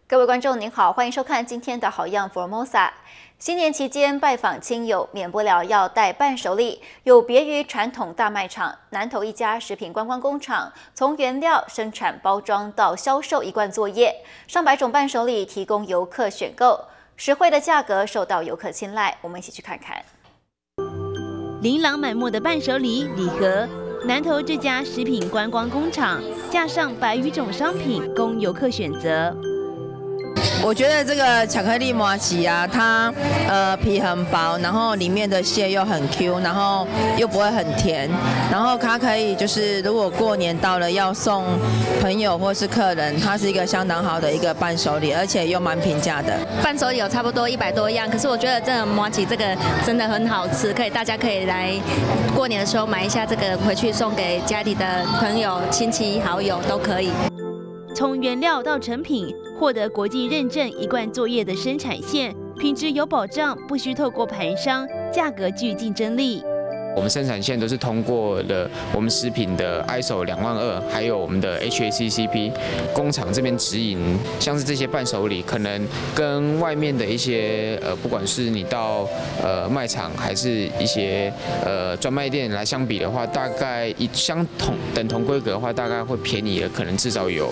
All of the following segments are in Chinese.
各位观众您好，欢迎收看今天的好样 Formosa。新年期间拜访亲友，免不了要带伴手礼。有别于传统大卖场，南投一家食品观光工厂，从原料、生产、包装到销售一贯作业，上百种伴手礼提供游客选购，实惠的价格受到游客青睐。我们一起去看看。 琳琅满目的伴手礼礼盒，南投这家食品观光工厂架上100余种商品供游客选择。 我觉得这个巧克力麻糬啊，它皮很薄，然后里面的馅又很 Q， 然后又不会很甜，然后它可以就是如果过年到了要送朋友或是客人，它是一个相当好的一个伴手礼，而且又蛮平价的。 伴手礼有差不多100多样，可是我觉得这个麻糬这个真的很好吃，大家可以来过年的时候买一下这个回去送给家里的朋友、亲戚、好友都可以。 从原料到成品，获得国际认证一贯作业的生产线，品质有保障，不需透过盘商，价格具竞争力。 我们生产线都是通过了我们食品的 ISO 22000，还有我们的 HACCP 工厂这边指引，像是这些伴手礼，可能跟外面的一些不管是你到卖场还是一些专卖店来相比的话，大概等同规格的话，大概会便宜了，可能至少有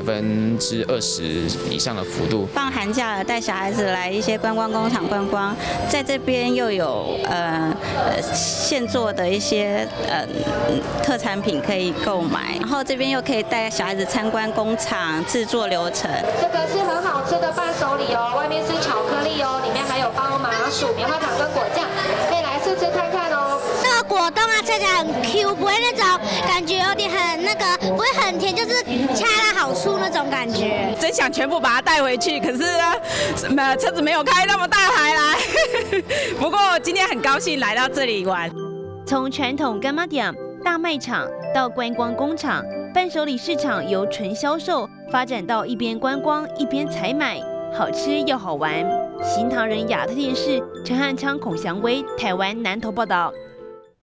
20%以上的幅度。 放寒假了，带小孩子来一些观光工厂观光，在这边又有现做的一些特产品可以购买，然后这边又可以带小孩子参观工厂制作流程。 这个是很好吃的伴手礼哦，外面是巧克力哦，里面还有包麻薯、棉花糖跟果酱，可以来试吃看看哦。 那个果冻啊，吃起来很 Q， 不会那种感觉有点很不会很甜，就是恰到好处那种感觉。 真想全部把它带回去，可是呢，车子没有开那么大台来。不过今天很高兴来到这里玩。 从传统干妈店、大卖场到观光工厂，伴手礼市场由纯销售发展到一边观光一边采买，好吃又好玩。新唐人亚特电视陈汉昌、孔祥威，台湾南投报道。